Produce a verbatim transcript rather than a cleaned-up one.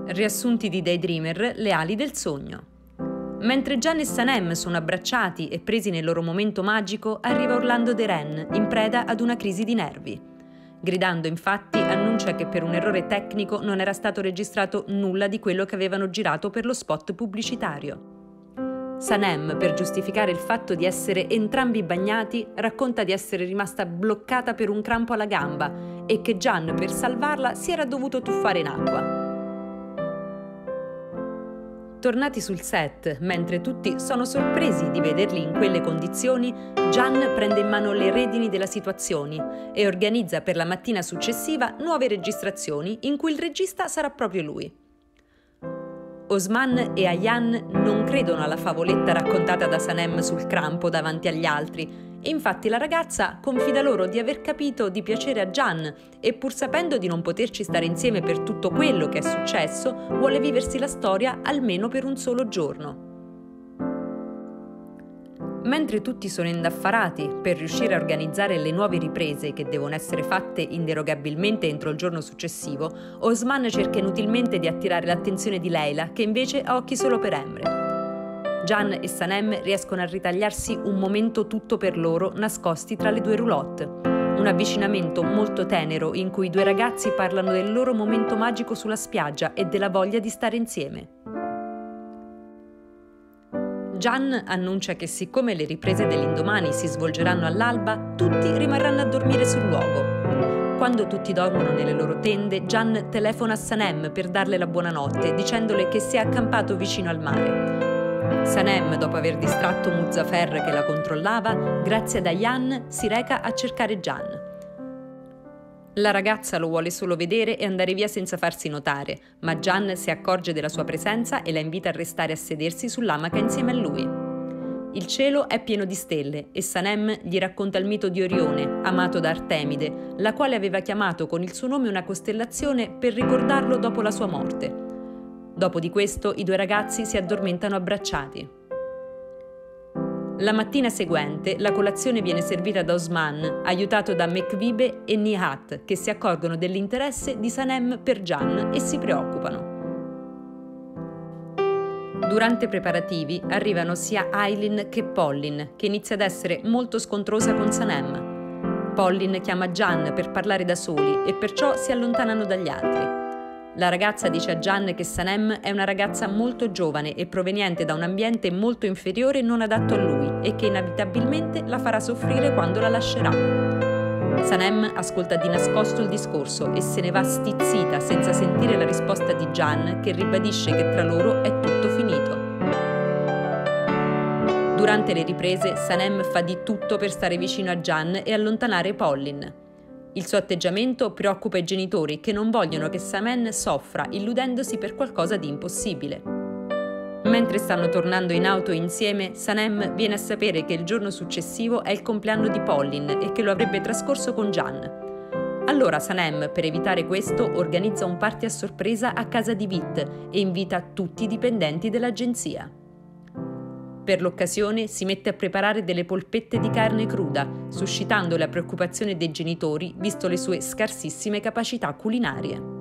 Riassunti di Daydreamer, le ali del sogno. Mentre Jan e Sanem sono abbracciati e presi nel loro momento magico, arriva Orlando Deren, in preda ad una crisi di nervi. Gridando, infatti, annuncia che per un errore tecnico non era stato registrato nulla di quello che avevano girato per lo spot pubblicitario. Sanem, per giustificare il fatto di essere entrambi bagnati, racconta di essere rimasta bloccata per un crampo alla gamba e che Jan, per salvarla, si era dovuto tuffare in acqua. Tornati sul set, mentre tutti sono sorpresi di vederli in quelle condizioni, Jan prende in mano le redini della situazione e organizza per la mattina successiva nuove registrazioni in cui il regista sarà proprio lui. Osman e Ayan non credono alla favoletta raccontata da Sanem sul crampo davanti agli altri e infatti la ragazza confida loro di aver capito di piacere a Jan e pur sapendo di non poterci stare insieme per tutto quello che è successo, vuole viversi la storia almeno per un solo giorno. Mentre tutti sono indaffarati per riuscire a organizzare le nuove riprese che devono essere fatte inderogabilmente entro il giorno successivo, Osman cerca inutilmente di attirare l'attenzione di Leila, che invece ha occhi solo per Emre. Jan e Sanem riescono a ritagliarsi un momento tutto per loro nascosti tra le due roulotte. Un avvicinamento molto tenero in cui i due ragazzi parlano del loro momento magico sulla spiaggia e della voglia di stare insieme. Jan annuncia che siccome le riprese dell'indomani si svolgeranno all'alba, tutti rimarranno a dormire sul luogo. Quando tutti dormono nelle loro tende, Jan telefona a Sanem per darle la buonanotte, dicendole che si è accampato vicino al mare. Sanem, dopo aver distratto Muzaffer che la controllava, grazie ad Ayan si reca a cercare Jan. La ragazza lo vuole solo vedere e andare via senza farsi notare, ma Jan si accorge della sua presenza e la invita a restare a sedersi sull'amaca insieme a lui. Il cielo è pieno di stelle e Sanem gli racconta il mito di Orione, amato da Artemide, la quale aveva chiamato con il suo nome una costellazione per ricordarlo dopo la sua morte. Dopo di questo i due ragazzi si addormentano abbracciati. La mattina seguente la colazione viene servita da Osman, aiutato da Mekwibe e Nihat, che si accorgono dell'interesse di Sanem per Jan e si preoccupano. Durante i preparativi arrivano sia Aylin che Pollin, che inizia ad essere molto scontrosa con Sanem. Pollin chiama Jan per parlare da soli e perciò si allontanano dagli altri. La ragazza dice a Jan che Sanem è una ragazza molto giovane e proveniente da un ambiente molto inferiore e non adatto a lui e che inevitabilmente la farà soffrire quando la lascerà. Sanem ascolta di nascosto il discorso e se ne va stizzita senza sentire la risposta di Jan, che ribadisce che tra loro è tutto finito. Durante le riprese Sanem fa di tutto per stare vicino a Jan e allontanare Pollin. Il suo atteggiamento preoccupa i genitori che non vogliono che Samen soffra illudendosi per qualcosa di impossibile. Mentre stanno tornando in auto insieme, Sanem viene a sapere che il giorno successivo è il compleanno di Pollin e che lo avrebbe trascorso con Jan. Allora Sanem, per evitare questo, organizza un party a sorpresa a casa di Vit e invita tutti i dipendenti dell'agenzia. Per l'occasione si mette a preparare delle polpette di carne cruda, suscitando la preoccupazione dei genitori visto le sue scarsissime capacità culinarie.